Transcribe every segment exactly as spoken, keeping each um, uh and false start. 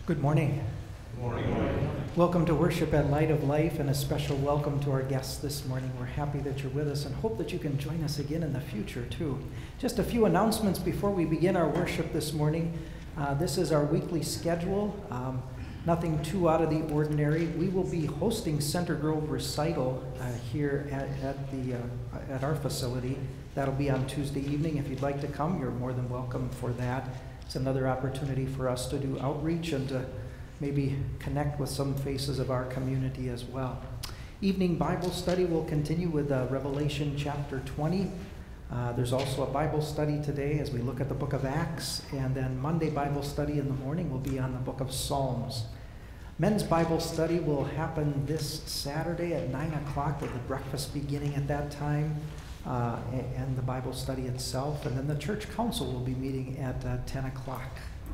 Good morning. Good morning. Welcome to worship at Light of Life, and a special welcome to our guests this morning. We're happy that you're with us and hope that you can join us again in the future too. Just a few announcements before we begin our worship this morning. Uh, this is our weekly schedule. Um, nothing too out of the ordinary. We will be hosting Center Grove Recital uh, here at, at, the, uh, at our facility. That'll be on Tuesday evening. If you'd like to come, you're more than welcome for that. It's another opportunity for us to do outreach and to maybe connect with some faces of our community as well. Evening Bible study will continue with uh, Revelation chapter twenty. Uh, there's also a Bible study today as we look at the book of Acts, and then Monday Bible study in the morning will be on the book of Psalms. Men's Bible study will happen this Saturday at nine o'clock with the breakfast beginning at that time. Uh, and the Bible study itself, and then the church council will be meeting at uh, ten o'clock.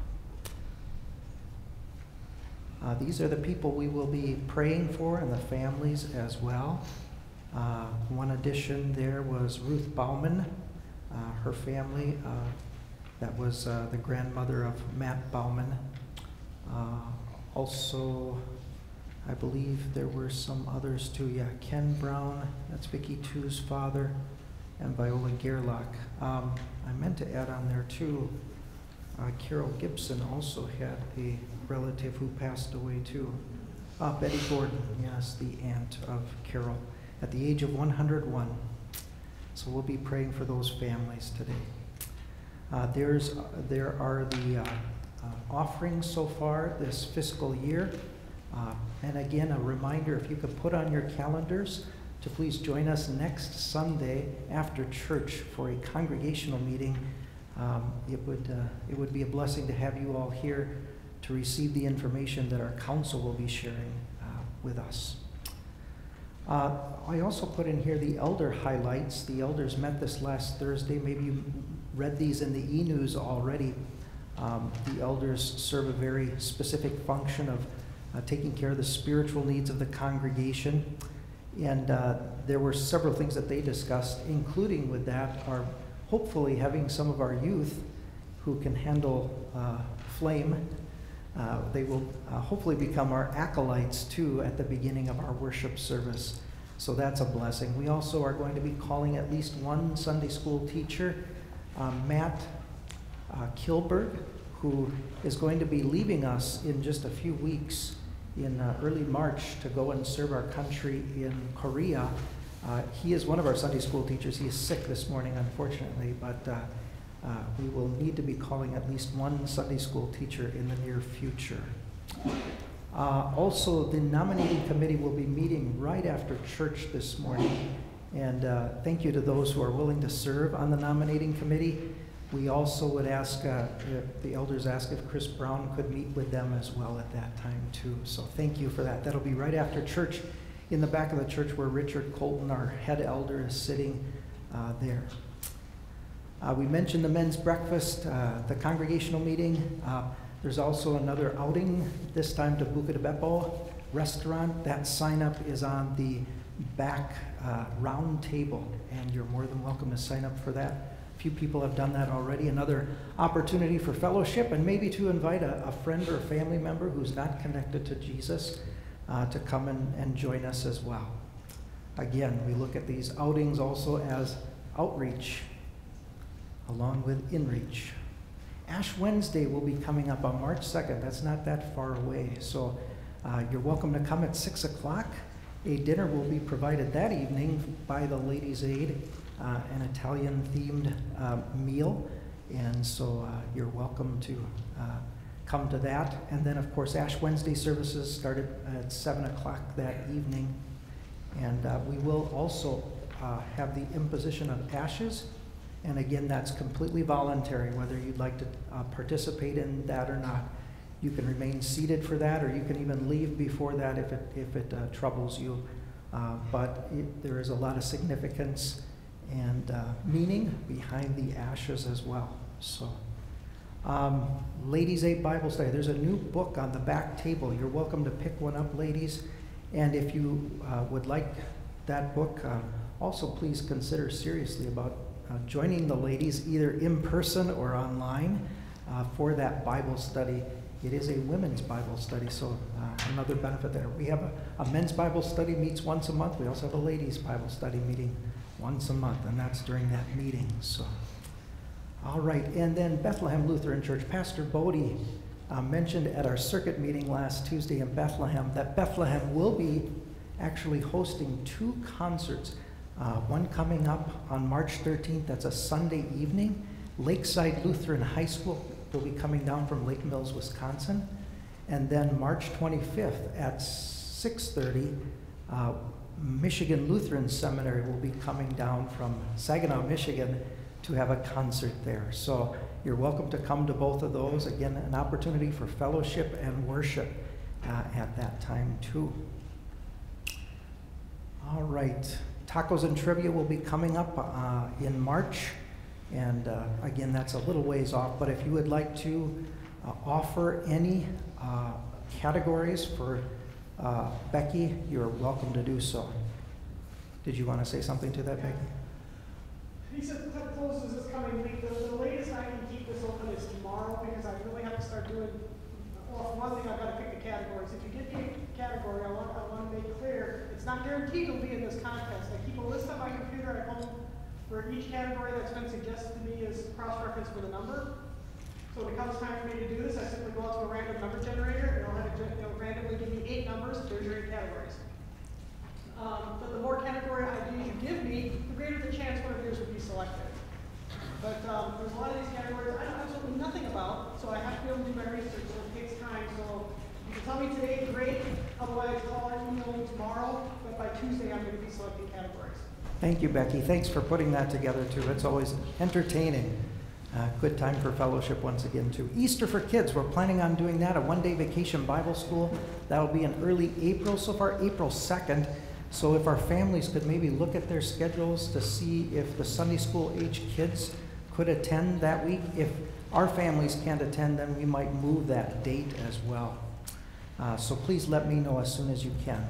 Uh, these are the people we will be praying for and the families as well. Uh, one addition there was Ruth Bauman, uh, her family. Uh, that was uh, the grandmother of Matt Bauman. Uh, also, I believe there were some others too. Yeah, Ken Brown, that's Vicky Tu's father, and Viola Gerlach. Um, I meant to add on there too, uh, Carol Gibson also had a relative who passed away too. Uh, Betty Gordon, yes, the aunt of Carol, at the age of one hundred one. So we'll be praying for those families today. Uh, there's, uh, there are the uh, uh, offerings so far this fiscal year. Uh, and again, a reminder, if you could put on your calendars to please join us next Sunday after church for a congregational meeting. Um, it would uh, it would be a blessing to have you all here to receive the information that our council will be sharing uh, with us. Uh, I also put in here the elder highlights. The elders met this last Thursday. Maybe you read these in the e-news already. Um, the elders serve a very specific function of uh, taking care of the spiritual needs of the congregation. And uh, there were several things that they discussed, including with that are hopefully having some of our youth who can handle uh, flame. Uh, they will uh, hopefully become our acolytes too at the beginning of our worship service. So that's a blessing. We also are going to be calling at least one Sunday school teacher, uh, Matt uh, Kilberg, who is going to be leaving us in just a few weeks in uh, early March to go and serve our country in Korea. Uh, he is one of our Sunday school teachers. He is sick this morning, unfortunately, but uh, uh, we will need to be calling at least one Sunday school teacher in the near future. Uh, also, the nominating committee will be meeting right after church this morning, and uh, thank you to those who are willing to serve on the nominating committee. We also would ask, uh, the elders ask if Chris Brown could meet with them as well at that time too. So thank you for that. That'll be right after church in the back of the church where Richard Colton, our head elder, is sitting uh, there. Uh, we mentioned the men's breakfast, uh, the congregational meeting. Uh, there's also another outing, this time to Buca de Beppo restaurant. That sign up is on the back uh, round table, and you're more than welcome to sign up for that. Few people have done that already. Another opportunity for fellowship and maybe to invite a, a friend or a family member who's not connected to Jesus uh, to come and, and join us as well. Again, we look at these outings also as outreach along with inreach. Ash Wednesday will be coming up on March second. That's not that far away. So uh, you're welcome to come at six o'clock. A dinner will be provided that evening by the Ladies' Aid. Uh, an Italian-themed uh, meal, and so uh, you're welcome to uh, come to that. And then, of course, Ash Wednesday services started at seven o'clock that evening, and uh, we will also uh, have the imposition of ashes, and again, that's completely voluntary, whether you'd like to uh, participate in that or not. You can remain seated for that, or you can even leave before that if it, if it uh, troubles you, uh, but it, there is a lot of significance and uh, meaning behind the ashes as well. So, um, Ladies' Aid Bible Study. There's a new book on the back table. You're welcome to pick one up, ladies. And if you uh, would like that book, uh, also please consider seriously about uh, joining the ladies either in person or online uh, for that Bible study it is a women's Bible study, so uh, another benefit there. We have a, a men's Bible study meets once a month. We also have a ladies' Bible study meeting once a month, and that's during that meeting. So, all right, and then Bethlehem Lutheran Church. Pastor Bodie uh, mentioned at our circuit meeting last Tuesday in Bethlehem that Bethlehem will be actually hosting two concerts. Uh, one coming up on March thirteenth, that's a Sunday evening. Lakeside Lutheran High School will be coming down from Lake Mills, Wisconsin. And then March twenty-fifth at six thirty, uh, Michigan Lutheran Seminary will be coming down from Saginaw, Michigan to have a concert there. So you're welcome to come to both of those. Again, an opportunity for fellowship and worship uh, at that time too. All right, Tacos and Trivia will be coming up uh, in March. And uh, again, that's a little ways off, but if you would like to uh, offer any uh, categories for uh, Becky, you're welcome to do so. Did you want to say something to that, yeah. Becky? He said the closes this coming week. The, the latest I can keep this open is tomorrow because I really have to start doing, well, for one thing, I've got to pick the categories. If you get the category, I want, I want to make clear, it's not guaranteed it'll be in this contest. I keep a list on my computer at home for each category that's been suggested to me is cross-reference with a number. So when it comes time for me to do this, I simply go out to a random number generator, and I'll have it it'll randomly give me eight numbers. There's your eight categories. Um, but the more category ideas you give me, the greater the chance one of yours would be selected. But um, there's a lot of these categories I know absolutely nothing about, so I have to be able to do my research, so it takes time. So you can tell me today, great. Otherwise, call or email me tomorrow. But by Tuesday, I'm going to be selecting categories. Thank you, Becky. Thanks for putting that together, too. It's always entertaining. Uh, good time for fellowship once again, too. Easter for Kids, we're planning on doing that, a one-day vacation Bible school. That will be in early April, so far April second. So if our families could maybe look at their schedules to see if the Sunday school-age kids could attend that week. If our families can't attend, then we might move that date as well. Uh, so please let me know as soon as you can.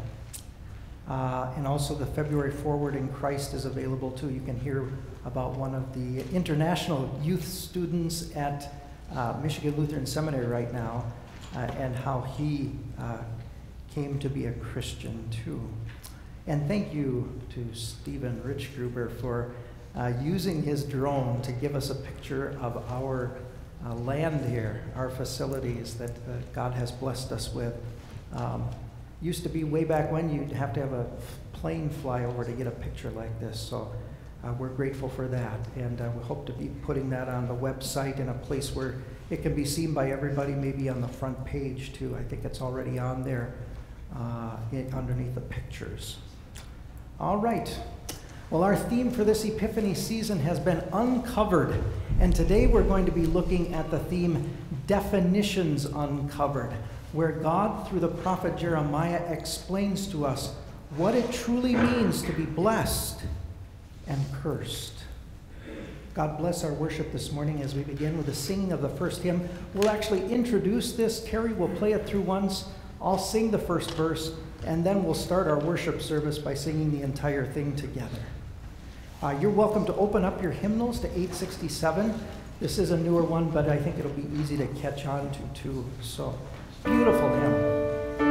Uh, and also the February Forward in Christ is available too. You can hear about one of the international youth students at uh, Michigan Lutheran Seminary right now uh, and how he uh, came to be a Christian too. And thank you to Stephen Richgruber for uh, using his drone to give us a picture of our uh, land here, our facilities that uh, God has blessed us with. Um, Used to be way back when you'd have to have a plane fly over to get a picture like this. So uh, we're grateful for that. And uh, we hope to be putting that on the website in a place where it can be seen by everybody, maybe on the front page too. I think it's already on there uh, in, underneath the pictures. All right. Well, our theme for this Epiphany season has been uncovered. And today we're going to be looking at the theme Definitions Uncovered, where God, through the prophet Jeremiah, explains to us what it truly means to be blessed and cursed. God bless our worship this morning as we begin with the singing of the first hymn. We'll actually introduce this. Terry will play it through once. I'll sing the first verse, and then we'll start our worship service by singing the entire thing together. Uh, you're welcome to open up your hymnals to eight sixty-seven. This is a newer one, but I think it'll be easy to catch on to too. So, beautiful hymn.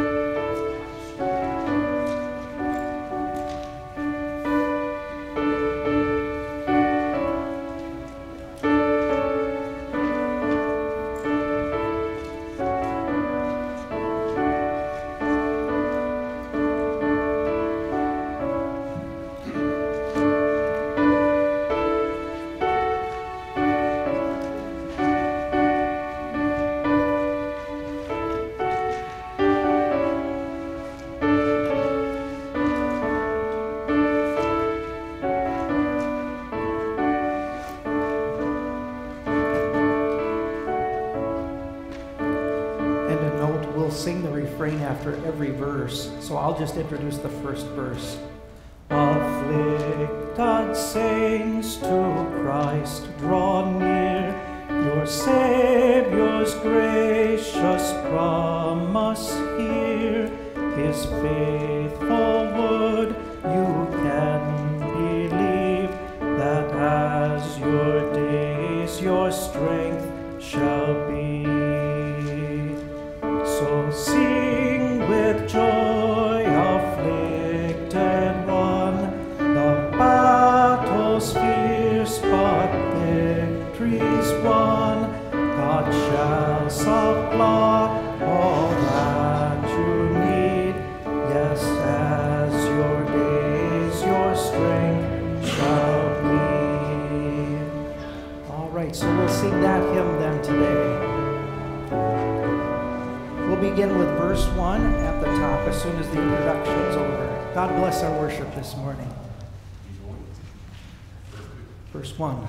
Sing the refrain after every verse, so I'll just introduce the first verse. Afflicted saints, to Christ draw near, your Savior's gracious promise hear. His faithful word you can believe, that as your days your strength shall be. begin with verse one at the top as soon as the introduction is over. God bless our worship this morning. Verse one.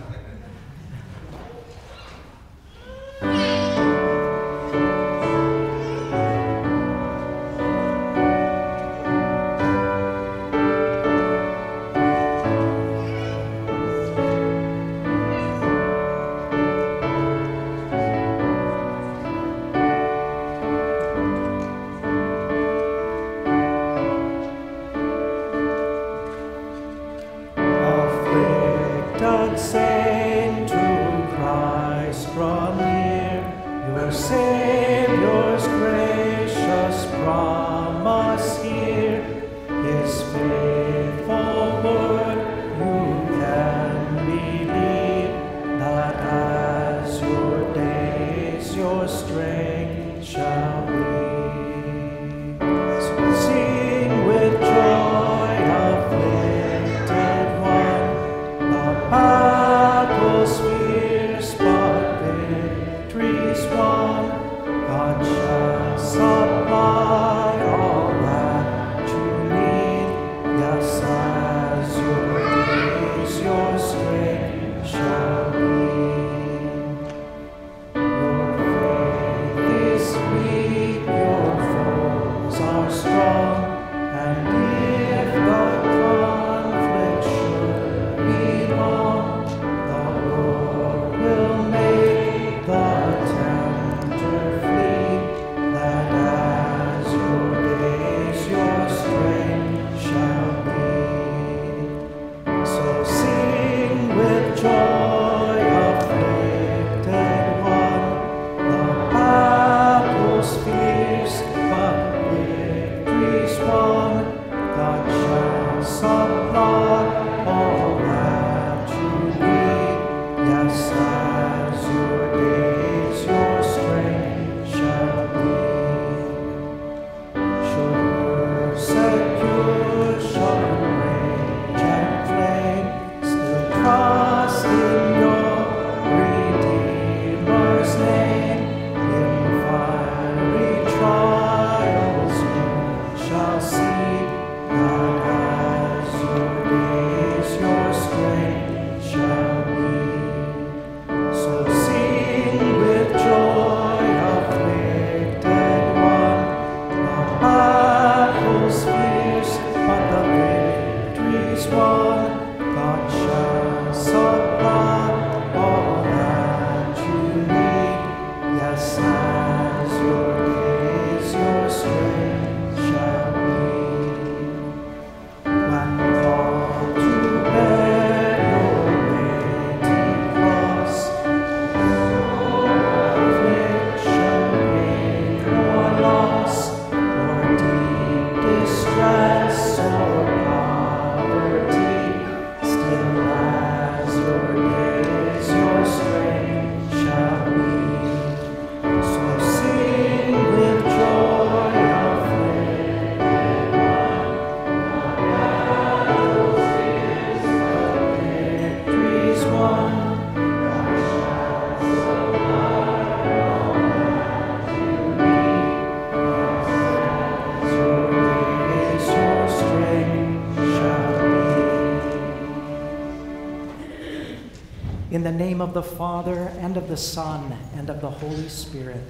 In the name of the Father, and of the Son, and of the Holy Spirit.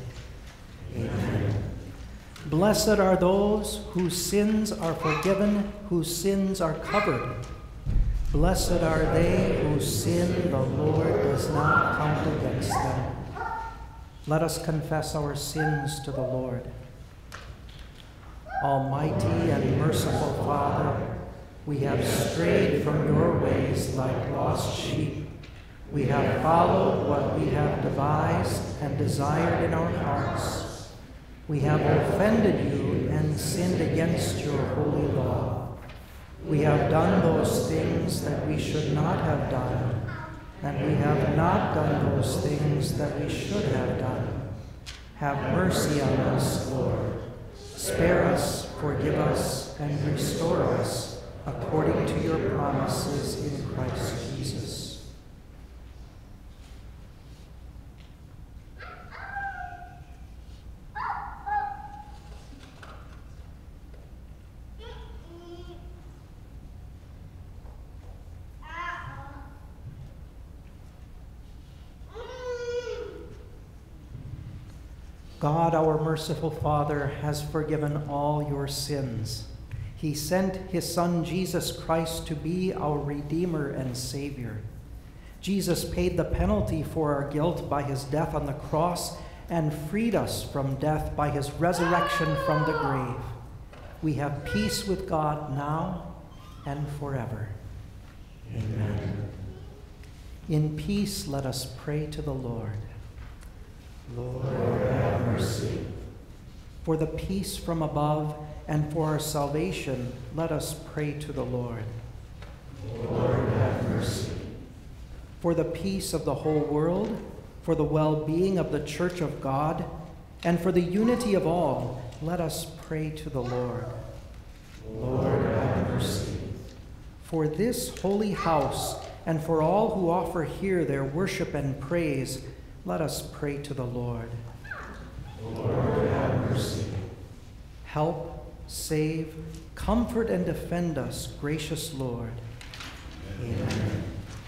Amen. Blessed are those whose sins are forgiven, whose sins are covered. Blessed are they whose sin the Lord does not count against them. Let us confess our sins to the Lord. Almighty and merciful Father, we have strayed from your ways like lost sheep. We have followed what we have devised and desired in our hearts. We have offended you and sinned against your holy law. We have done those things that we should not have done, and we have not done those things that we should have done. Have mercy on us, Lord. Spare us, forgive us, and restore us according to your promises in Christ Jesus. God, our merciful Father, has forgiven all your sins. He sent his Son, Jesus Christ, to be our Redeemer and Savior. Jesus paid the penalty for our guilt by his death on the cross and freed us from death by his resurrection from the grave. We have peace with God now and forever. Amen. In peace, let us pray to the Lord. Lord, have mercy. For the peace from above and for our salvation, let us pray to the Lord. Lord, have mercy. For the peace of the whole world, for the well-being of the Church of God, and for the unity of all, let us pray to the Lord. Lord, have mercy. For this holy house, and for all who offer here their worship and praise, let us pray to the Lord. Lord, have mercy. Help, save, comfort, and defend us, gracious Lord. Amen.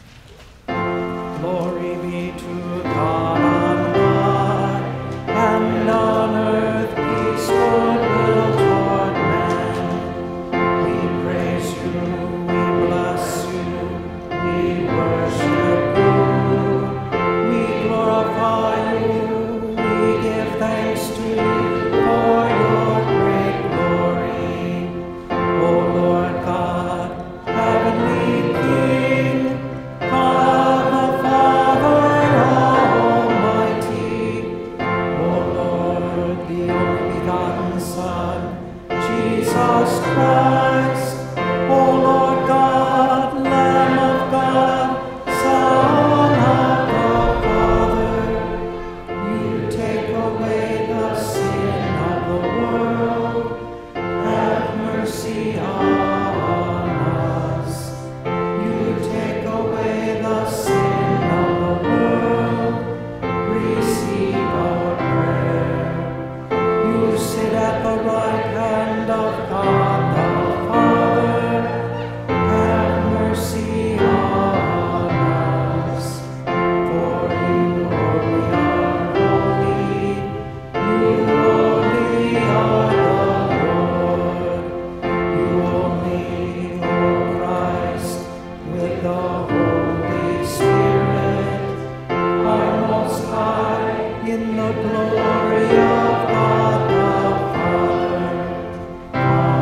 Glory be to God on high, and on earth peace, goodwill toward men. We praise you, we bless you, we worship you, we glorify you, we give thanks to you for your great glory. O Lord God, heavenly King, God the Father Almighty, O Lord, the only begotten Son, Jesus Christ, O Lord God, Lamb of God, Son of the Father, you take away the sin of the world, have mercy on us. You take away the sin of the world, receive our prayer. You sit at the right hand of God the Father, have mercy on us. For you only are holy, you only are the Lord, you only, O Christ, with the Holy Spirit, are most high in the glory of God the Father.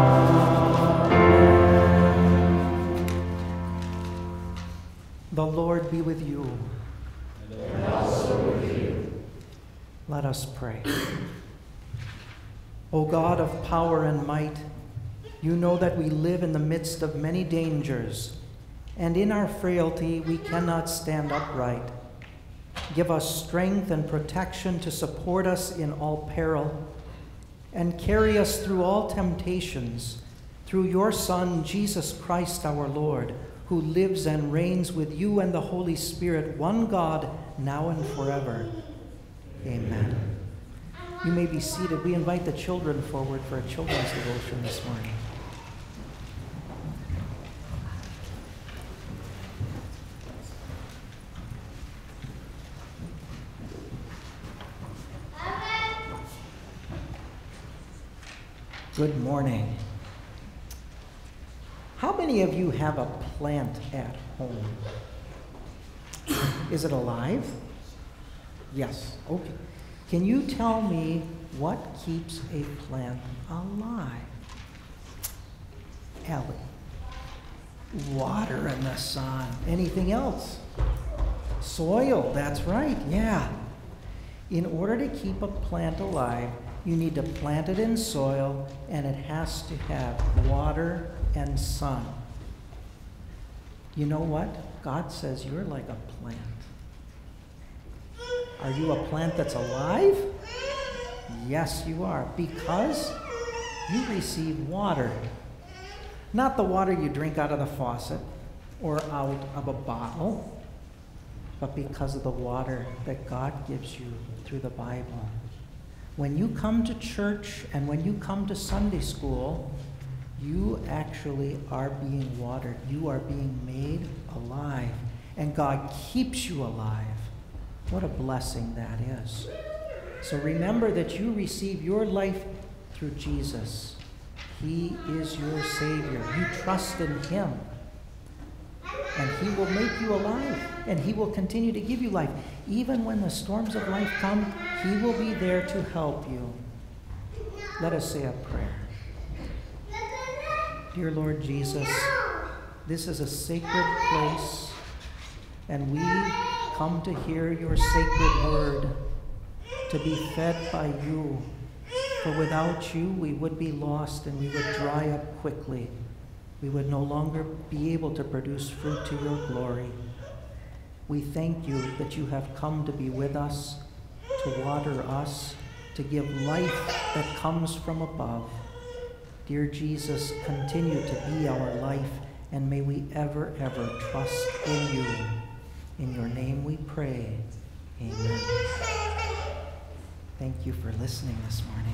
Amen. The Lord be with you. And also with you. Let us pray. O God of power and might, you know that we live in the midst of many dangers, and in our frailty we cannot stand upright. Give us strength and protection to support us in all peril, and carry us through all temptations, through your Son, Jesus Christ our Lord, who lives and reigns with you and the Holy Spirit, one God, now and forever. Amen. You may be seated. We invite the children forward for a children's devotion this morning. Good morning. How many of you have a plant at home? Is it alive? Yes. Okay. Can you tell me what keeps a plant alive? Ellie. Water in the sun. Anything else? Soil. That's right. Yeah. In order to keep a plant alive, you need to plant it in soil, and it has to have water and sun. You know what? God says you're like a plant. Are you a plant that's alive? Yes, you are, because you receive water. Not the water you drink out of the faucet or out of a bottle, but because of the water that God gives you through the Bible. When you come to church and when you come to Sunday school, you actually are being watered. You are being made alive, and God keeps you alive. What a blessing that is. So remember that you receive your life through Jesus. He is your Savior. You trust in him. And he will make you alive. And he will continue to give you life. Even when the storms of life come, he will be there to help you. Let us say a prayer. Dear Lord Jesus, this is a sacred place, and we come to hear your sacred word, to be fed by you. For without you, we would be lost and we would dry up quickly. We would no longer be able to produce fruit to your glory. We thank you that you have come to be with us, to water us, to give life that comes from above. Dear Jesus, continue to be our life, and may we ever, ever trust in you. In your name we pray. Amen. Thank you for listening this morning.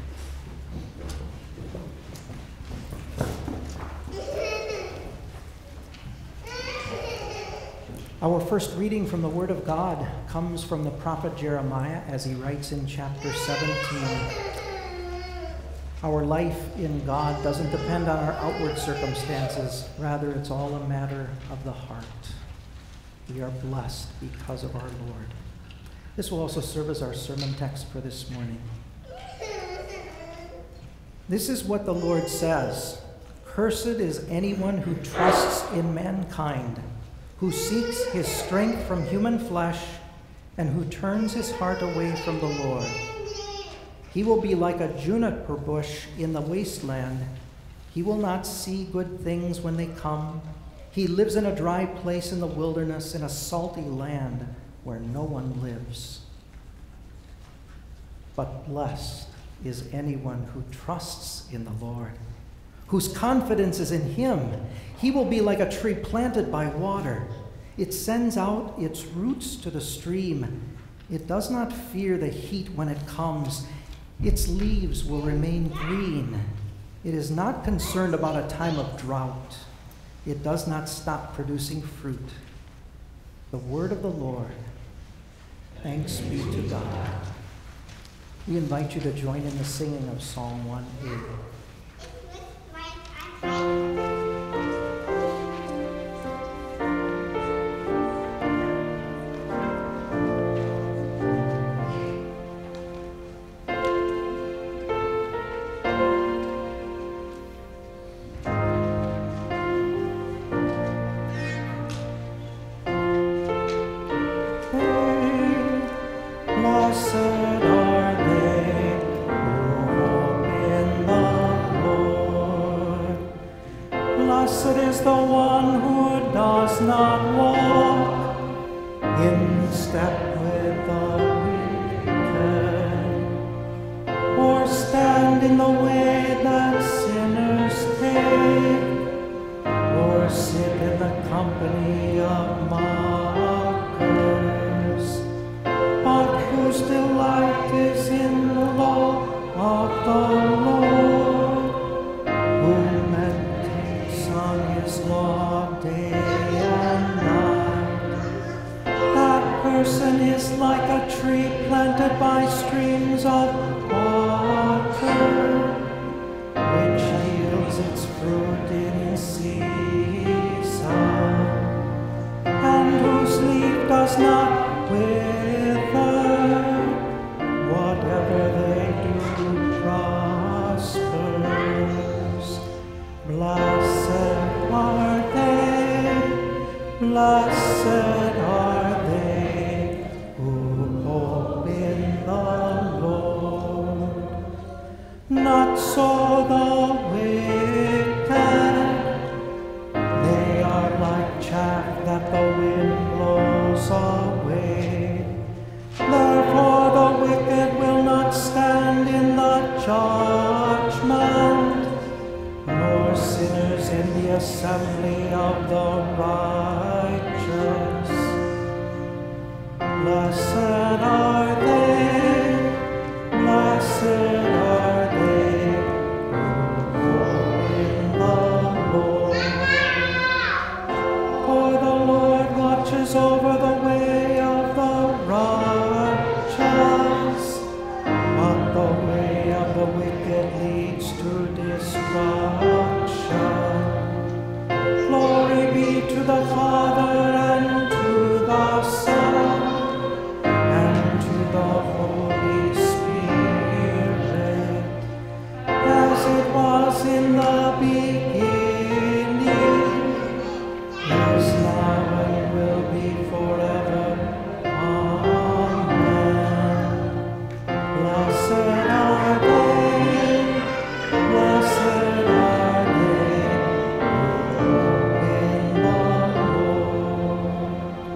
Our first reading from the Word of God comes from the prophet Jeremiah as he writes in chapter seventeen. Our life in God doesn't depend on our outward circumstances. Rather, it's all a matter of the heart. We are blessed because of our Lord. This will also serve as our sermon text for this morning. This is what the Lord says. Cursed is anyone who trusts in mankind, who seeks his strength from human flesh, and who turns his heart away from the Lord. He will be like a juniper bush in the wasteland. He will not see good things when they come. He lives in a dry place in the wilderness, in a salty land where no one lives. But blessed is anyone who trusts in the Lord, whose confidence is in him. He will be like a tree planted by water. It sends out its roots to the stream. It does not fear the heat when it comes. Its leaves will remain green. It is not concerned about a time of drought. It does not stop producing fruit. The word of the Lord. Thanks be to God. We invite you to join in the singing of Psalm one eight. Over the way of the righteous, leads to destruction. Glory be to the Father, and to the Son, and to the Holy Spirit, as it was in the beginning, is now, and will be forever. Amen. Blessed are they, blessed are they who hope in the Lord.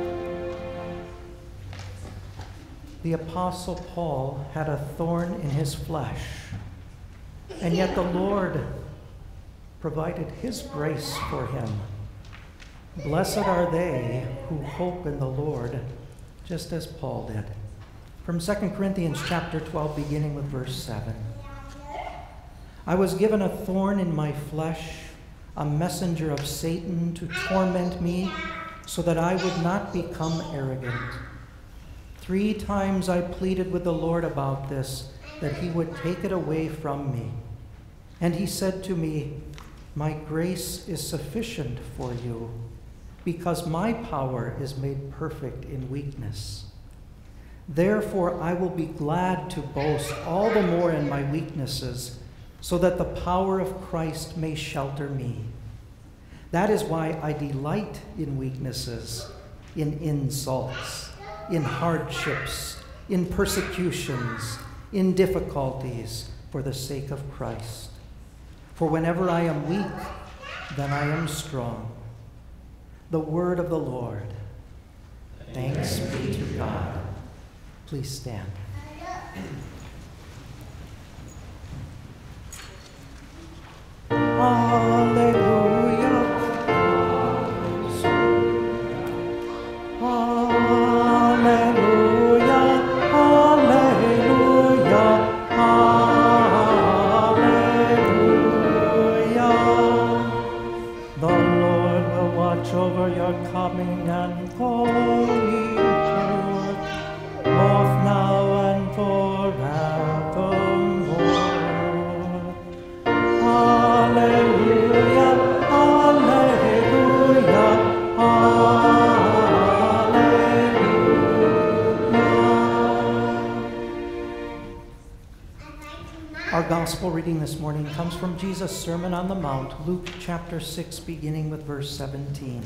The Apostle Paul had a thorn in his flesh, and yet the Lord provided his grace for him. Blessed are they who hope in the Lord, just as Paul did. From Second Corinthians chapter twelve, beginning with verse seven. I was given a thorn in my flesh, a messenger of Satan to torment me, so that I would not become arrogant. Three times I pleaded with the Lord about this, that he would take it away from me. And he said to me, my grace is sufficient for you, because my power is made perfect in weakness. Therefore I will be glad to boast all the more in my weaknesses, so that the power of Christ may shelter me. That is why I delight in weaknesses, in insults, in hardships, in persecutions, in difficulties, for the sake of Christ. For whenever I am weak, then I am strong. The word of the Lord. Thanks be to God. Please stand. Hallelujah. Hallelujah. Hallelujah. Hallelujah. The Lord will watch over your coming and going forth, both now and forevermore. Hallelujah, hallelujah, hallelujah. Our gospel reading this morning comes from Jesus' Sermon on the Mount, Luke chapter six, beginning with verse seventeen.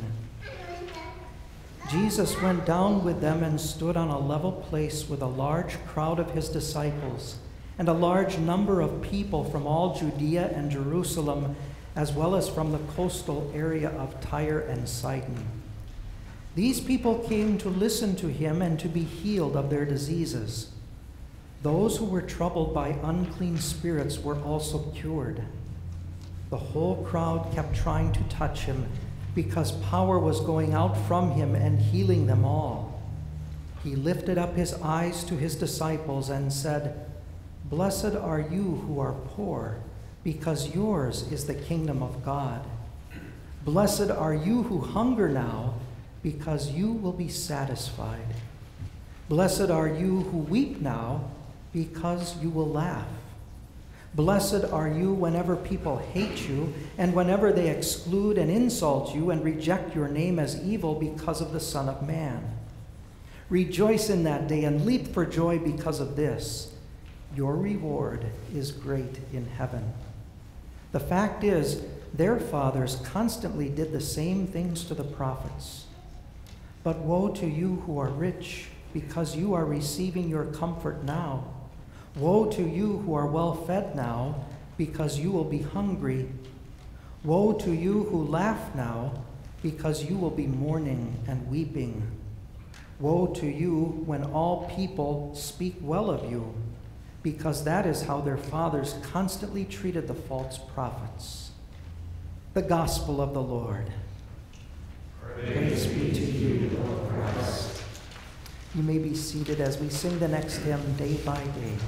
Jesus went down with them and stood on a level place with a large crowd of his disciples and a large number of people from all Judea and Jerusalem, as well as from the coastal area of Tyre and Sidon. These people came to listen to him and to be healed of their diseases. Those who were troubled by unclean spirits were also cured. The whole crowd kept trying to touch him, because power was going out from him and healing them all. He lifted up his eyes to his disciples and said, blessed are you who are poor, because yours is the kingdom of God. Blessed are you who hunger now, because you will be satisfied. Blessed are you who weep now, because you will laugh. Blessed are you whenever people hate you, and whenever they exclude and insult you and reject your name as evil because of the Son of Man. Rejoice in that day and leap for joy because of this. Your reward is great in heaven. The fact is, their fathers constantly did the same things to the prophets. But woe to you who are rich, because you are receiving your comfort now. Woe to you who are well fed now, because you will be hungry. Woe to you who laugh now, because you will be mourning and weeping. Woe to you when all people speak well of you, because that is how their fathers constantly treated the false prophets. The Gospel of the Lord. Praise be to you, Lord Christ. You may be seated as we sing the next hymn, Day by Day.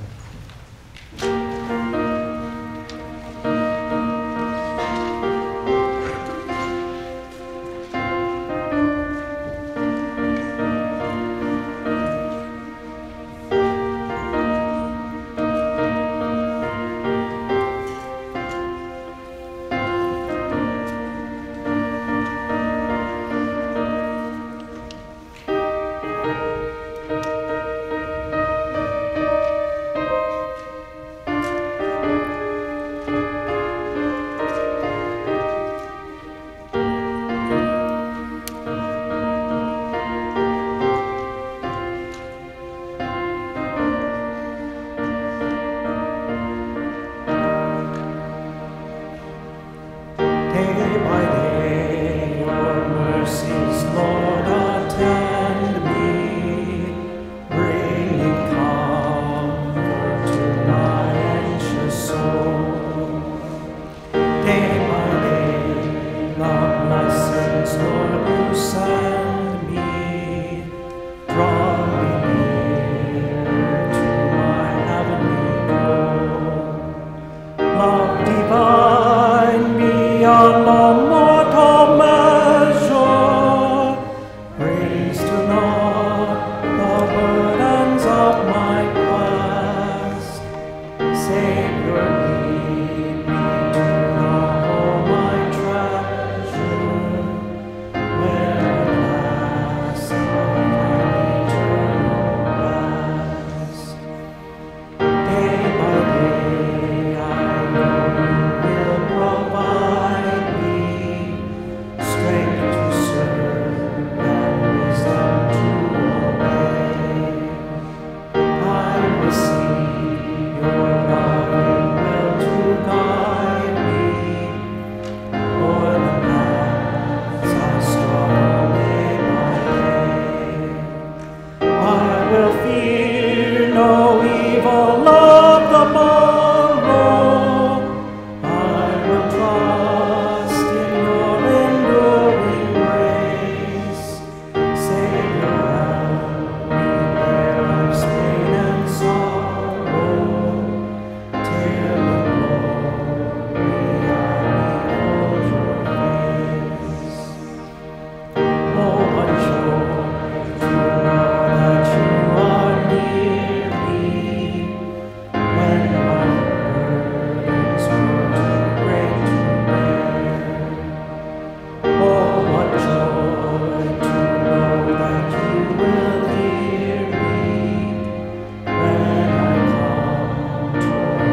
beyond all mortal measure, brings to naught the burdens of my quest. Savior, lead me to the home I treasure, where at last I'll find eternal rest. Day by day I know you will provide me strength to serve and wisdom to obey. I receive your loving will to guide me o'er the paths I struggle day by day. I will fear no evil of the morrow. I will trust in your enduring grace. Savior, help me bear life's pain and sorrow, till in glory I behold your face. Oh, what joy to know that you are near me, when my burdens were too great to bear. Oh, what joy to know that you will hear me, when I come to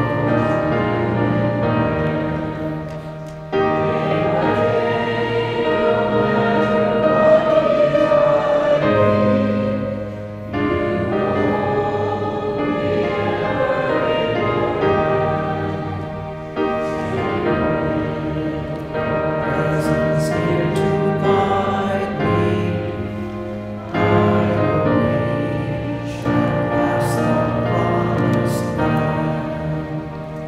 presence here to guide me. I will reach at last the promised land.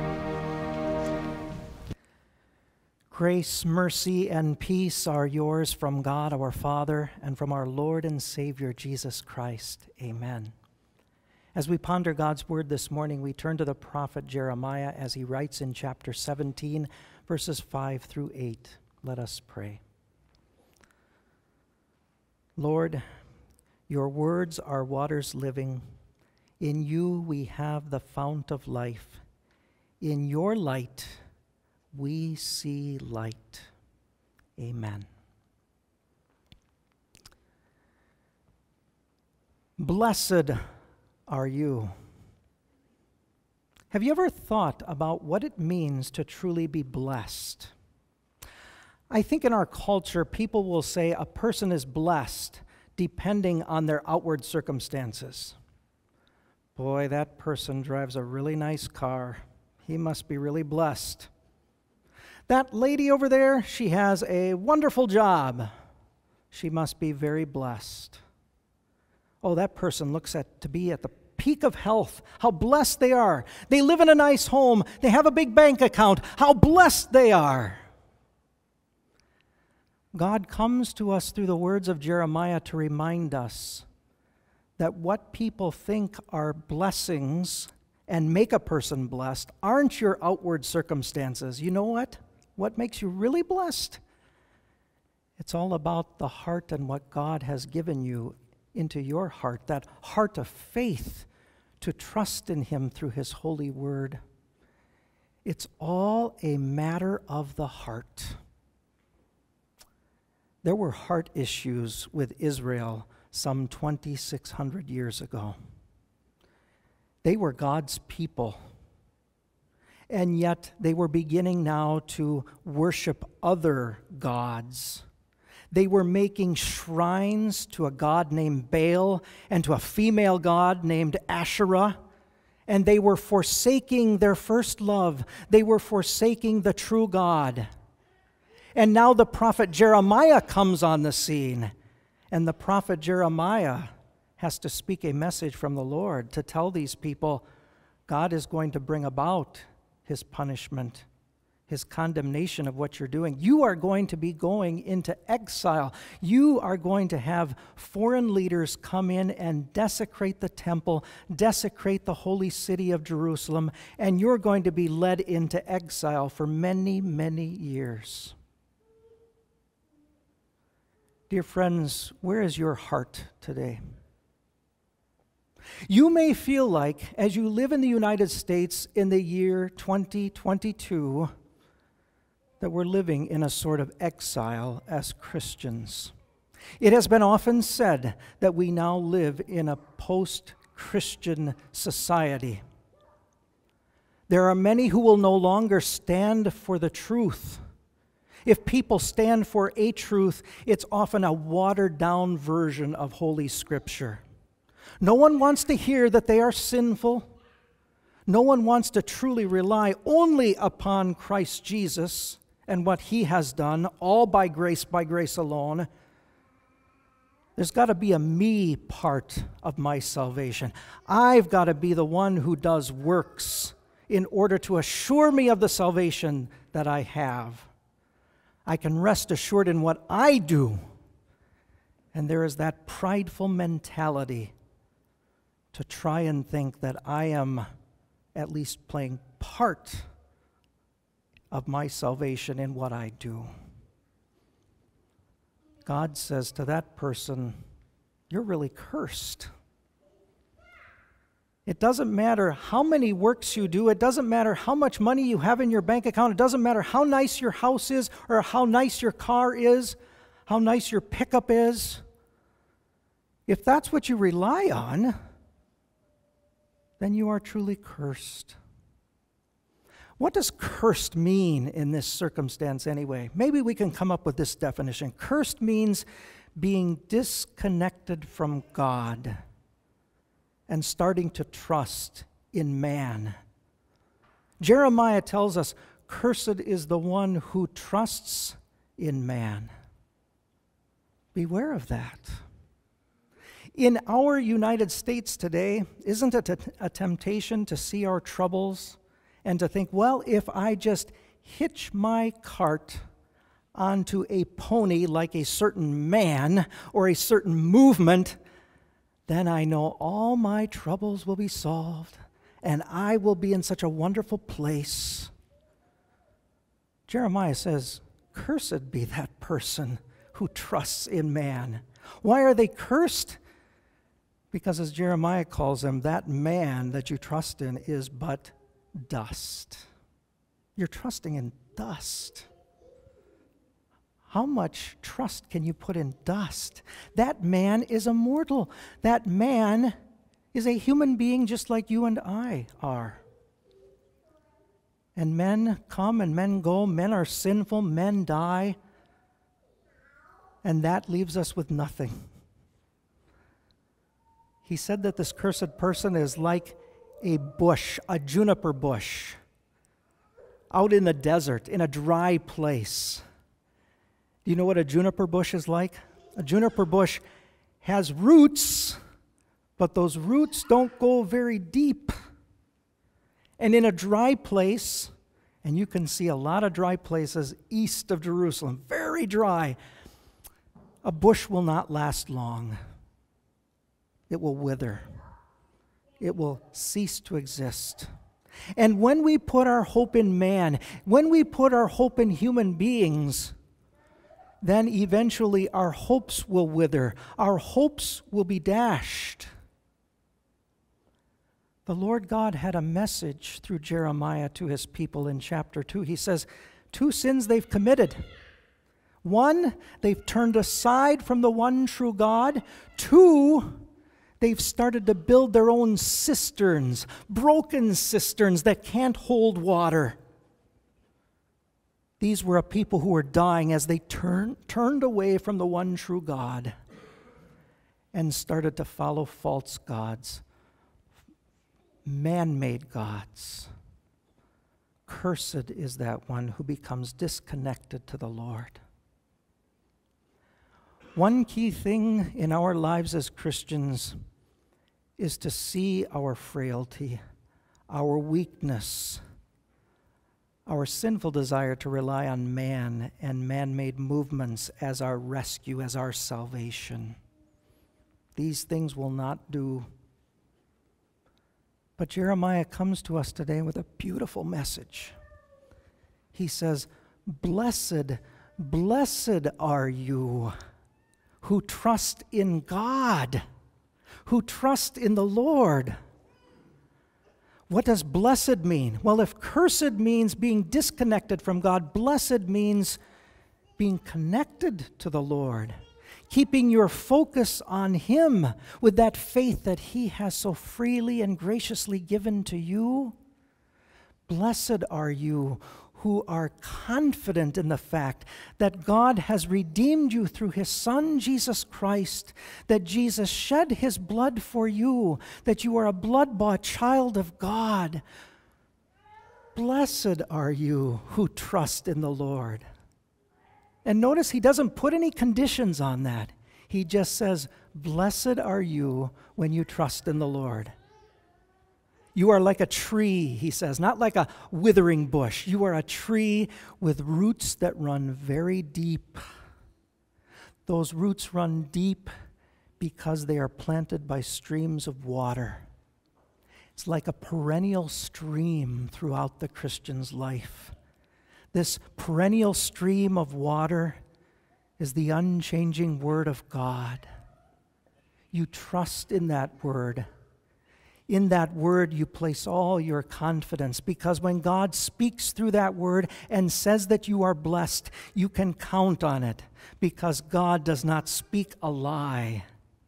Grace, mercy, and peace are yours from God our Father and from our Lord and Savior Jesus Christ. Amen. As we ponder God's word this morning, we turn to the prophet Jeremiah as he writes in chapter seventeen, verses five through eight. Let us pray. Lord, your words are waters living. In you we have the fount of life. In your light we see light. Amen. Blessed are you. Have you ever thought about what it means to truly be blessed? I think in our culture, people will say a person is blessed depending on their outward circumstances. Boy, that person drives a really nice car. He must be really blessed. That lady over there, she has a wonderful job. She must be very blessed. Oh, that person looks at to be at the peak of health. How blessed they are. They live in a nice home. They have a big bank account. How blessed they are. God comes to us through the words of Jeremiah to remind us that what people think are blessings and make a person blessed aren't your outward circumstances. You know what? What makes you really blessed? It's all about the heart and what God has given you into your heart, that heart of faith to trust in Him through His holy word. It's all a matter of the heart. There were heart issues with Israel some twenty-six hundred years ago. They were God's people, and yet they were beginning now to worship other gods. They were making shrines to a god named Baal and to a female god named Asherah, and they were forsaking their first love. They were forsaking the true God. And now the prophet Jeremiah comes on the scene, and the prophet Jeremiah has to speak a message from the Lord to tell these people God is going to bring about His punishment, His condemnation of what you're doing. You are going to be going into exile. You are going to have foreign leaders come in and desecrate the temple, desecrate the holy city of Jerusalem, and you're going to be led into exile for many, many years. Dear friends, where is your heart today? You may feel like, as you live in the United States in the year twenty twenty-two, that we're living in a sort of exile as Christians. It has been often said that we now live in a post-Christian society. There are many who will no longer stand for the truth. If people stand for a truth, it's often a watered-down version of Holy Scripture. No one wants to hear that they are sinful. No one wants to truly rely only upon Christ Jesus and what He has done, all by grace, by grace alone. There's got to be a me part of my salvation. I've got to be the one who does works in order to assure me of the salvation that I have. I can rest assured in what I do. And there is that prideful mentality to try and think that I am at least playing part of my salvation in what I do. God says to that person, you're really cursed. It doesn't matter how many works you do. It doesn't matter how much money you have in your bank account. It doesn't matter how nice your house is or how nice your car is, how nice your pickup is. If that's what you rely on, then you are truly cursed. What does cursed mean in this circumstance anyway? Maybe we can come up with this definition. Cursed means being disconnected from God and starting to trust in man. Jeremiah tells us, cursed is the one who trusts in man. Beware of that. In our United States today, isn't it a, a temptation to see our troubles and to think, well, if I just hitch my cart onto a pony like a certain man or a certain movement, then I know all my troubles will be solved, and I will be in such a wonderful place. Jeremiah says, cursed be that person who trusts in man. Why are they cursed? Because as Jeremiah calls him, that man that you trust in is but dust. You're trusting in dust. How much trust can you put in dust? That man is immortal. That man is a human being just like you and I are. And men come and men go. Men are sinful. Men die. And that leaves us with nothing. He said that this cursed person is like a bush, a juniper bush, out in the desert, in a dry place. Do you know what a juniper bush is like? A juniper bush has roots, but those roots don't go very deep. And in a dry place, and you can see a lot of dry places east of Jerusalem, very dry, a bush will not last long. It will wither. It will cease to exist. And when we put our hope in man, when we put our hope in human beings, then eventually our hopes will wither. Our hopes will be dashed. The Lord God had a message through Jeremiah to his people in chapter two. He says, two sins they've committed. One, they've turned aside from the one true God. Two, they've started to build their own cisterns, broken cisterns that can't hold water. These were a people who were dying as they turn, turned away from the one true God and started to follow false gods, man-made gods. Cursed is that one who becomes disconnected to the Lord. One key thing in our lives as Christians is to see our frailty, our weakness, our sinful desire to rely on man and man-made movements as our rescue, as our salvation. These things will not do. But Jeremiah comes to us today with a beautiful message. He says, "Blessed, blessed are you who trust in God, who trust in the Lord. What does blessed mean? Well, if cursed means being disconnected from God, blessed means being connected to the Lord, keeping your focus on Him with that faith that He has so freely and graciously given to you. Blessed are you who are confident in the fact that God has redeemed you through His Son, Jesus Christ, that Jesus shed His blood for you, that you are a blood-bought child of God. Blessed are you who trust in the Lord. And notice He doesn't put any conditions on that. He just says, blessed are you when you trust in the Lord. You are like a tree, He says, not like a withering bush. You are a tree with roots that run very deep. Those roots run deep because they are planted by streams of water. It's like a perennial stream throughout the Christian's life. This perennial stream of water is the unchanging Word of God. You trust in that Word. In that Word, you place all your confidence, because when God speaks through that Word and says that you are blessed, you can count on it, because God does not speak a lie.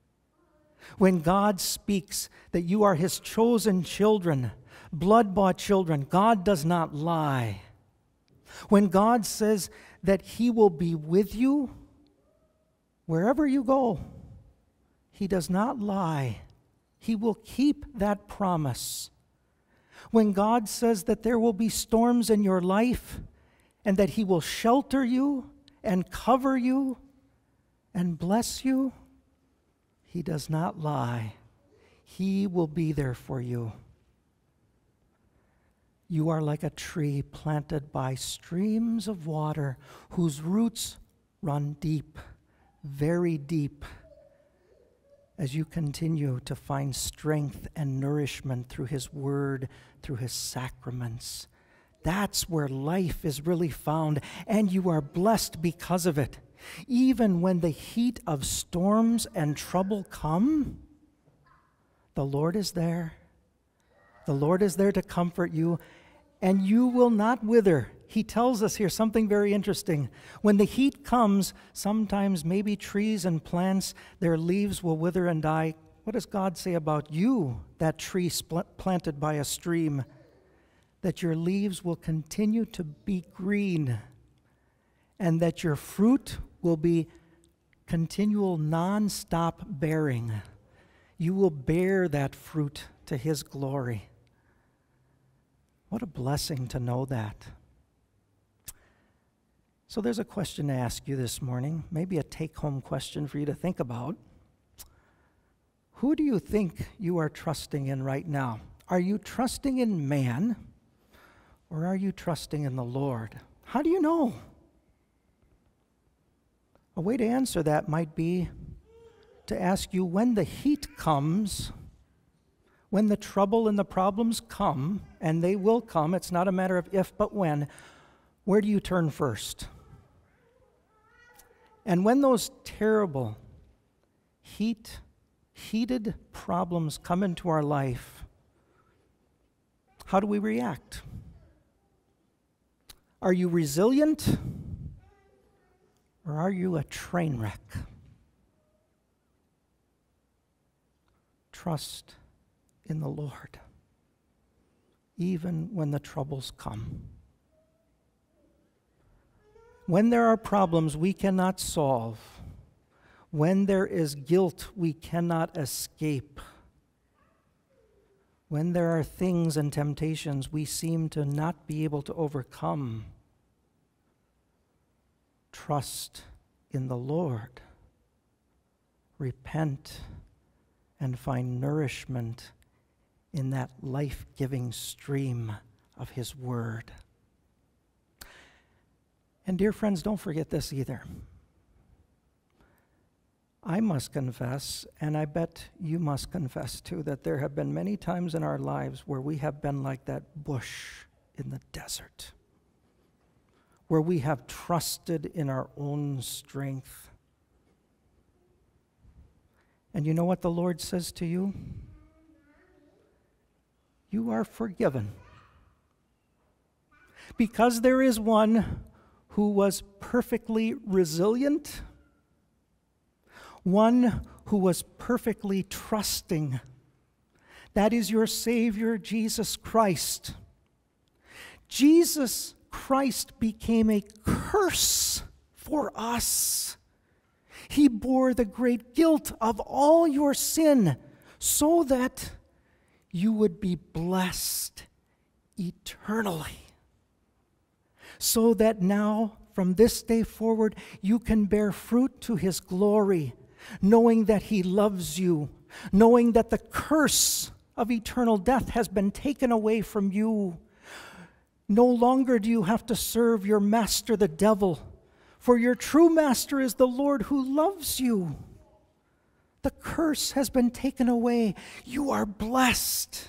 When God speaks that you are His chosen children, blood-bought children, God does not lie. When God says that He will be with you wherever you go, He does not lie. He will keep that promise. When God says that there will be storms in your life and that He will shelter you and cover you and bless you, He does not lie. He will be there for you. You are like a tree planted by streams of water whose roots run deep, very deep, as you continue to find strength and nourishment through His Word, through His sacraments. That's where life is really found, and you are blessed because of it. Even when the heat of storms and trouble come, the Lord is there. The Lord is there to comfort you, and you will not wither. He tells us here something very interesting. When the heat comes, sometimes maybe trees and plants, their leaves will wither and die. What does God say about you, that tree spl- planted by a stream? That your leaves will continue to be green, and that your fruit will be continual, non-stop bearing. You will bear that fruit to His glory. What a blessing to know that. So there's a question to ask you this morning, maybe a take-home question for you to think about. Who do you think you are trusting in right now? Are you trusting in man, or are you trusting in the Lord? How do you know? A way to answer that might be to ask you, when the heat comes, when the trouble and the problems come, and they will come, it's not a matter of if but when, where do you turn first? And when those terrible, heat, heated problems come into our life, how do we react? Are you resilient, or are you a train wreck? Trust in the Lord, even when the troubles come. When there are problems we cannot solve, when there is guilt we cannot escape, when there are things and temptations we seem to not be able to overcome, trust in the Lord. Repent and find nourishment in that life-giving stream of His Word. And dear friends, don't forget this either. I must confess, and I bet you must confess too, that there have been many times in our lives where we have been like that bush in the desert, where we have trusted in our own strength, And you know what the Lord says to you? You are forgiven. Because there is one who was perfectly resilient, one who was perfectly trusting. That is your Savior, Jesus Christ. Jesus Christ became a curse for us. He bore the great guilt of all your sin so that you would be blessed eternally. So that now, from this day forward, you can bear fruit to His glory, knowing that He loves you, knowing that the curse of eternal death has been taken away from you. No longer do you have to serve your master, the devil, for your true master is the Lord who loves you. The curse has been taken away. You are blessed.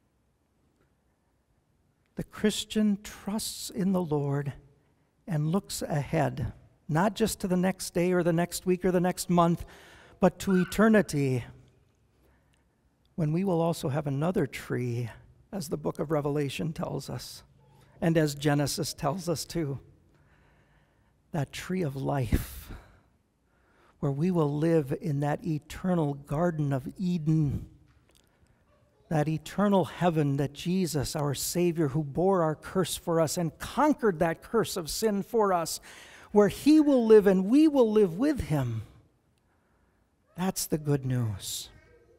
The Christian trusts in the Lord and looks ahead, not just to the next day or the next week or the next month, but to eternity, when we will also have another tree, as the book of Revelation tells us, and as Genesis tells us too. That tree of life, where we will live in that eternal Garden of Eden, that eternal heaven that Jesus, our Savior, who bore our curse for us and conquered that curse of sin for us, where He will live and we will live with Him. That's the good news.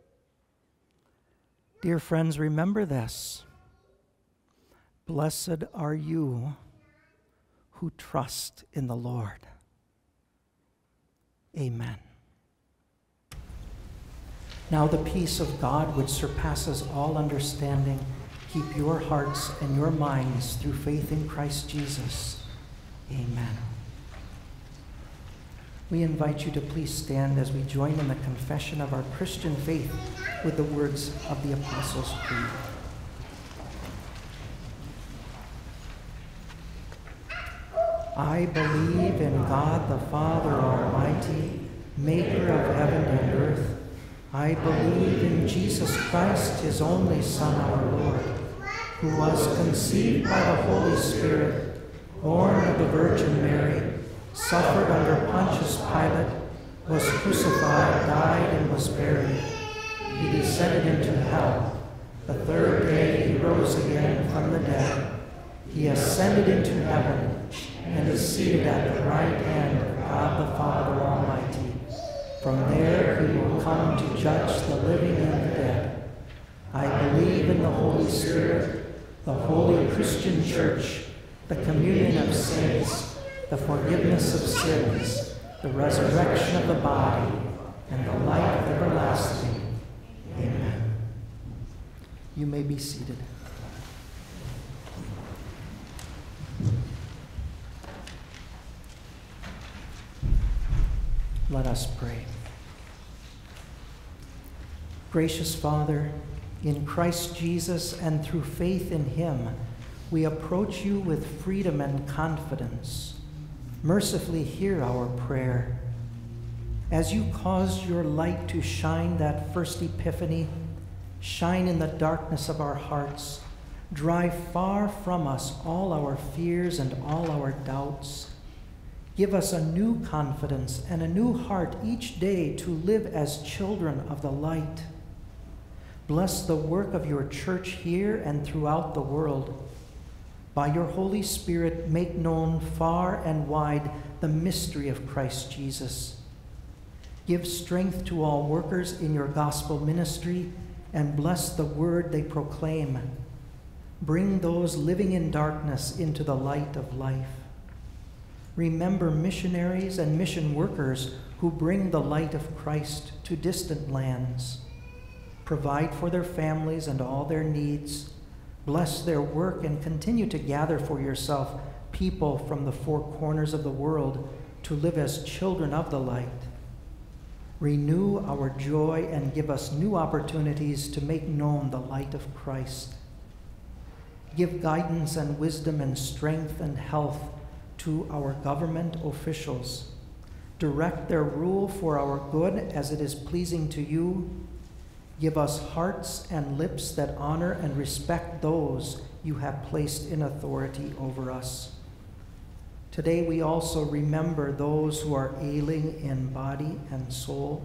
Dear friends, remember this. Blessed are you who trust in the Lord. Amen. Now the peace of God, which surpasses all understanding, keep your hearts and your minds through faith in Christ Jesus. Amen. We invite you to please stand as we join in the confession of our Christian faith with the words of the Apostles' Creed. I believe in God the Father Almighty, maker of heaven and earth. I believe in Jesus Christ, His only Son, our Lord, who was conceived by the Holy Spirit, born of the Virgin Mary, suffered under Pontius Pilate, was crucified, died, and was buried. He descended into hell. The third day He rose again from the dead. He ascended into heaven and is seated at the right hand of God the Father Almighty. From there He will come to judge the living and the dead. I believe in the Holy Spirit, the holy Christian Church, the communion of saints, the forgiveness of sins, the resurrection of the body, and the life everlasting. Amen. You may be seated. Let us pray. Gracious Father, in Christ Jesus and through faith in Him, we approach you with freedom and confidence. Mercifully hear our prayer. As you caused your light to shine that first epiphany, shine in the darkness of our hearts, drive far from us all our fears and all our doubts. Give us a new confidence and a new heart each day to live as children of the light. Bless the work of your church here and throughout the world. By your Holy Spirit, make known far and wide the mystery of Christ Jesus. Give strength to all workers in your gospel ministry and bless the word they proclaim. Bring those living in darkness into the light of life. Remember missionaries and mission workers who bring the light of Christ to distant lands. Provide for their families and all their needs. Bless their work and continue to gather for yourself people from the four corners of the world to live as children of the light. Renew our joy and give us new opportunities to make known the light of Christ. Give guidance and wisdom and strength and health to our government officials. Direct their rule for our good as it is pleasing to you. Give us hearts and lips that honor and respect those you have placed in authority over us. Today we also remember those who are ailing in body and soul.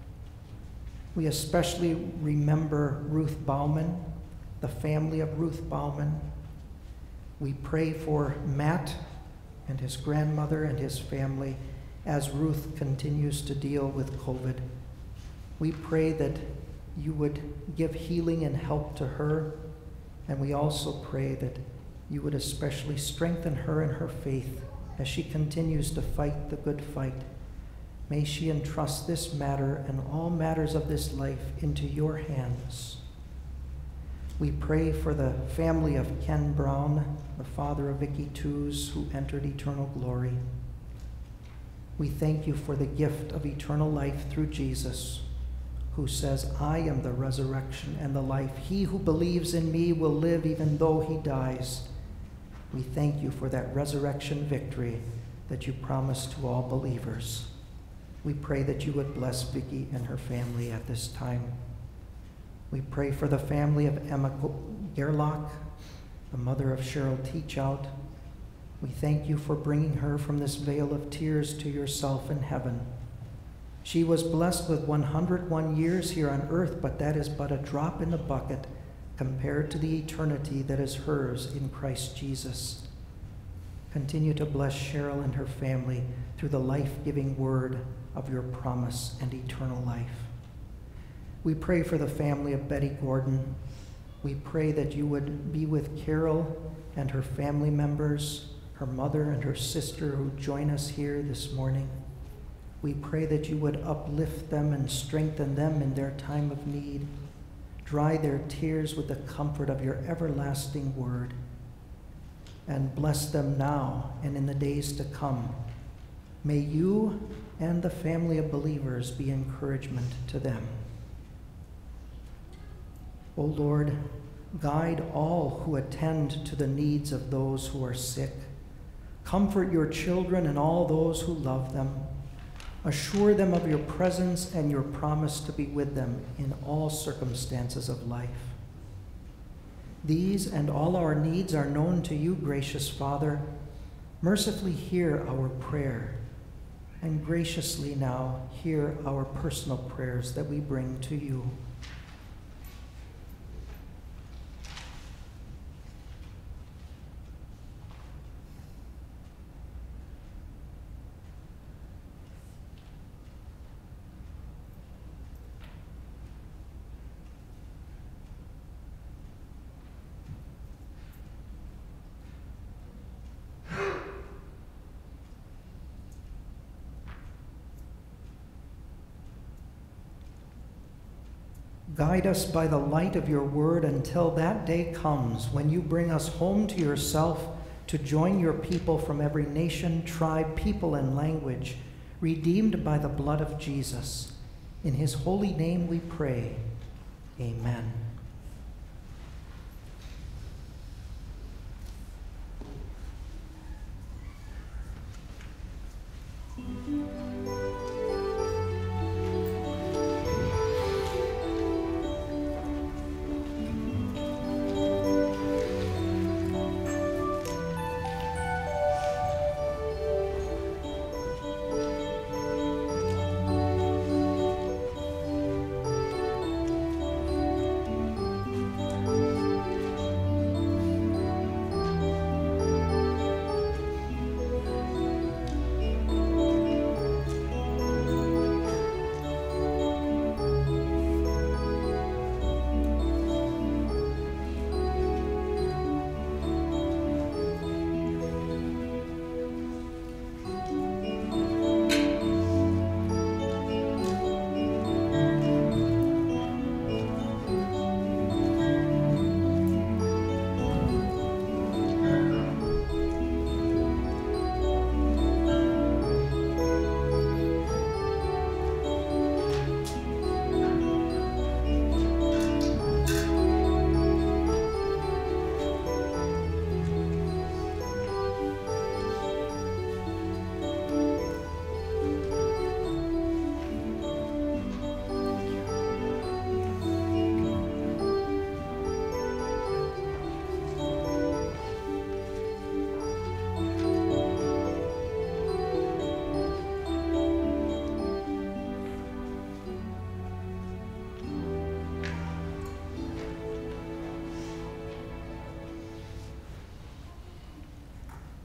We especially remember Ruth Bauman, the family of Ruth Bauman. We pray for Matt and his grandmother and his family as Ruth continues to deal with COVID. We pray that you would give healing and help to her, and we also pray that you would especially strengthen her in her faith as she continues to fight the good fight. May she entrust this matter and all matters of this life into your hands. We pray for the family of Ken Brown, the father of Vicky Tews, who entered eternal glory. We thank you for the gift of eternal life through Jesus, who says, I am the resurrection and the life. He who believes in me will live even though he dies. We thank you for that resurrection victory that you promised to all believers. We pray that you would bless Vicky and her family at this time. We pray for the family of Emma Gerlach, the mother of Cheryl Teachout. We thank you for bringing her from this vale of tears to yourself in heaven. She was blessed with one hundred one years here on earth, but that is but a drop in the bucket compared to the eternity that is hers in Christ Jesus. Continue to bless Cheryl and her family through the life-giving word of your promise and eternal life. We pray for the family of Betty Gordon. We pray that you would be with Carol and her family members, her mother and her sister who join us here this morning. We pray that you would uplift them and strengthen them in their time of need. Dry their tears with the comfort of your everlasting word. And bless them now and in the days to come. May you and the family of believers be encouragement to them. O Lord, guide all who attend to the needs of those who are sick. Comfort your children and all those who love them. Assure them of your presence and your promise to be with them in all circumstances of life. These and all our needs are known to you, gracious Father. Mercifully hear our prayer, and graciously now hear our personal prayers that we bring to you. Guide us by the light of your word until that day comes when you bring us home to yourself to join your people from every nation, tribe, people, and language, redeemed by the blood of Jesus. In his holy name we pray. Amen.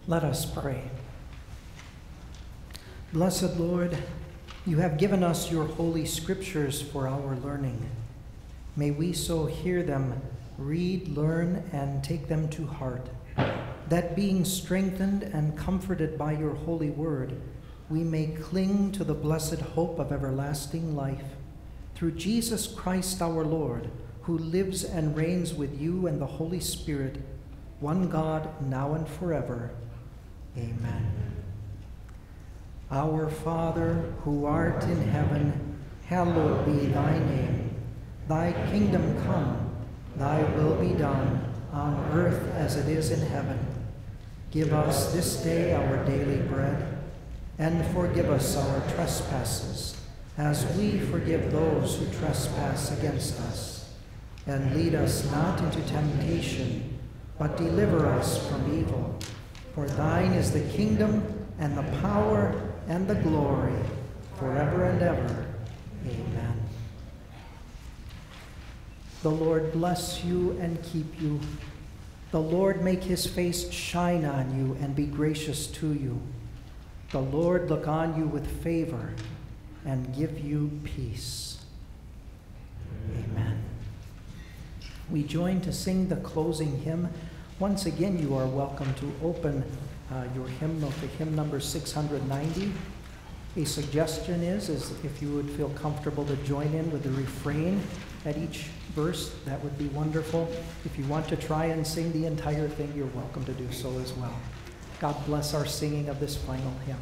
Let us pray. Blessed Lord, you have given us your holy scriptures for our learning. May we so hear them, read, learn, and take them to heart, that being strengthened and comforted by your holy word, we may cling to the blessed hope of everlasting life. Through Jesus Christ our Lord, who lives and reigns with you and the Holy Spirit, one God, now and forever. Amen. Our Father, who art in heaven, hallowed be thy name. Thy kingdom come, thy will be done, on earth as it is in heaven. Give us this day our daily bread, and forgive us our trespasses, as we forgive those who trespass against us. And lead us not into temptation, but deliver us from evil. For thine is the kingdom, and the power, and the glory, forever and ever. Amen. The Lord bless you and keep you. The Lord make his face shine on you and be gracious to you. The Lord look on you with favor and give you peace. Amen. We join to sing the closing hymn. Once again, you are welcome to open uh, your hymnal to hymn number six hundred ninety. A suggestion is, is if you would feel comfortable to join in with the refrain at each verse, that would be wonderful. If you want to try and sing the entire thing, you're welcome to do so as well. God bless our singing of this final hymn.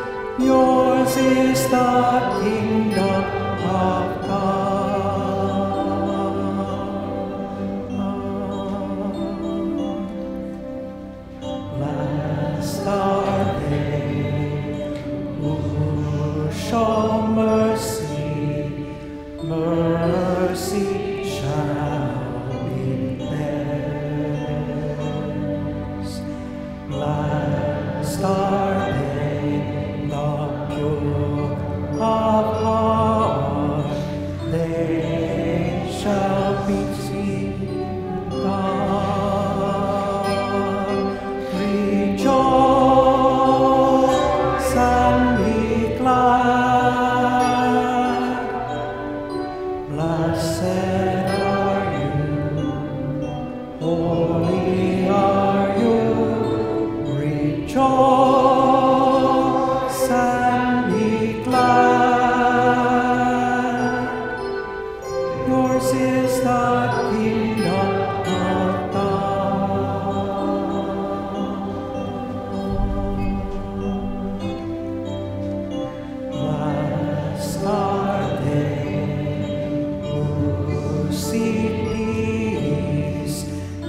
Yours is the kingdom of God.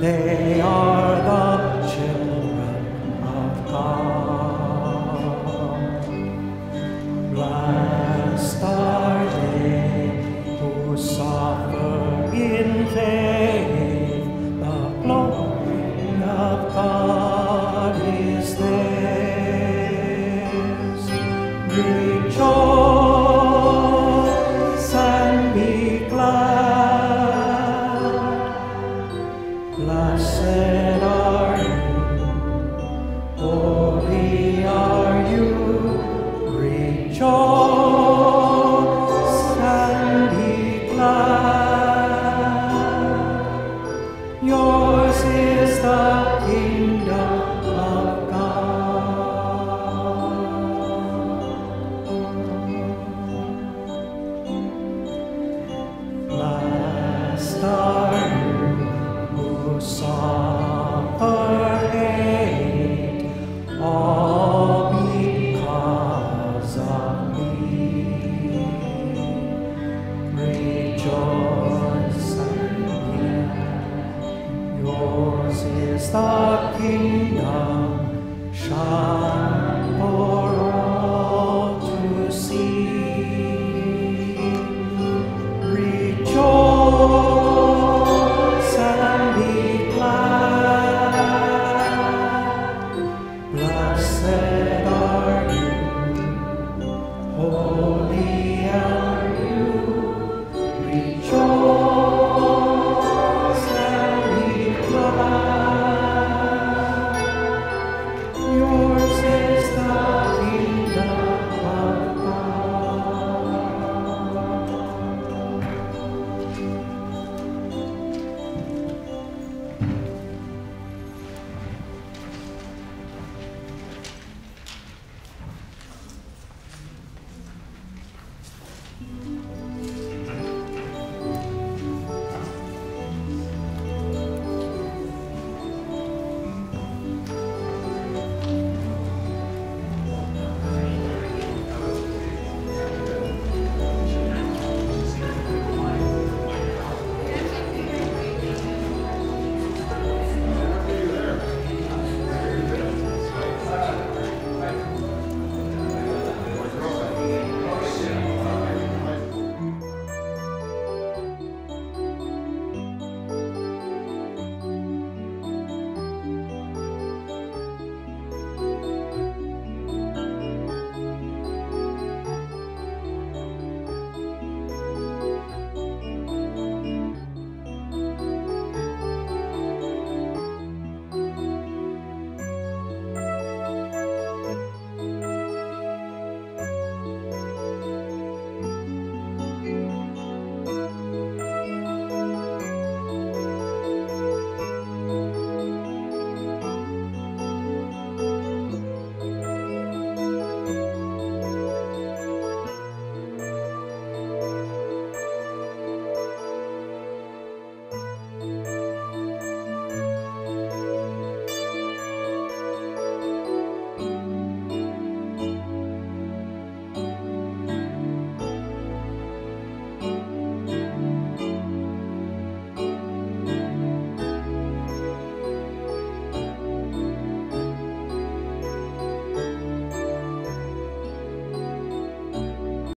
They are the children of God. Blessed are they who suffer in faith. The glory of God is theirs. Rejoice and be glad. Blessed are you, holy are you. Rejoice and be glad. Yours is the kingdom of God. Blessed are you who suffer hate, all because of me. Rejoice and be glad. Yours is the kingdom. Shine.